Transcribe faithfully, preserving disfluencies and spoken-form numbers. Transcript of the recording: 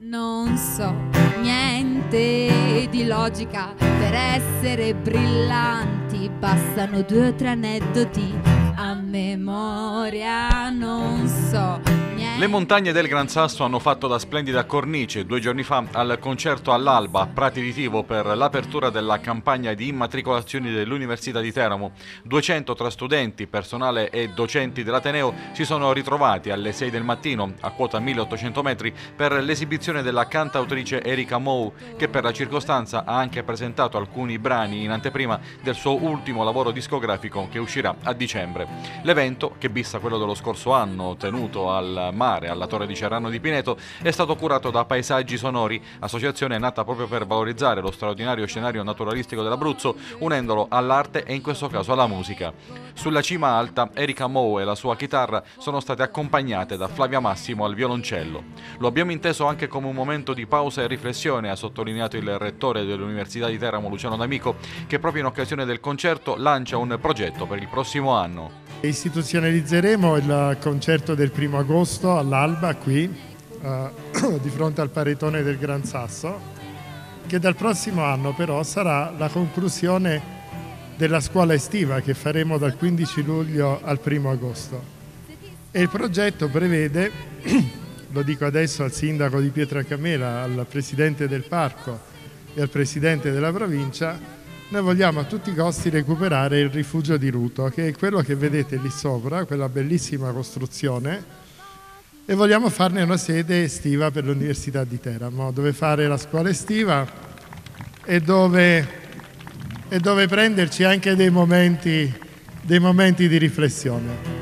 Non so niente di logica per essere brillanti, bastano due o tre aneddoti a memoria. Non so niente. Le montagne del Gran Sasso hanno fatto da splendida cornice due giorni fa al concerto all'Alba a Prati di Tivo per l'apertura della campagna di immatricolazioni dell'Università di Teramo. duecento tra studenti, personale e docenti dell'Ateneo si sono ritrovati alle sei del mattino a quota milleottocento metri per l'esibizione della cantautrice Erika Moe, che per la circostanza ha anche presentato alcuni brani in anteprima del suo ultimo lavoro discografico che uscirà a dicembre. L'evento, che bissa quello dello scorso anno tenuto al mare alla Torre di Cerrano di Pineto, è stato curato da Paesaggi Sonori, associazione nata proprio per valorizzare lo straordinario scenario naturalistico dell'Abruzzo, unendolo all'arte e in questo caso alla musica. Sulla cima alta, Erika Moe e la sua chitarra sono state accompagnate da Flavia Massimo al violoncello. Lo abbiamo inteso anche come un momento di pausa e riflessione, ha sottolineato il rettore dell'Università di Teramo, Luciano D'Amico, che proprio in occasione del concerto lancia un progetto per il prossimo anno. Istituzionalizzeremo il concerto del primo agosto all'Alba qui, uh, di fronte al paretone del Gran Sasso, che dal prossimo anno però sarà la conclusione della scuola estiva che faremo dal quindici luglio al primo agosto. E il progetto prevede, lo dico adesso al sindaco di Pietracamera, al presidente del parco e al presidente della provincia, noi vogliamo a tutti i costi recuperare il rifugio di Ruto, che è quello che vedete lì sopra, quella bellissima costruzione, e vogliamo farne una sede estiva per l'Università di Teramo, dove fare la scuola estiva e dove, e dove prenderci anche dei momenti, dei momenti di riflessione.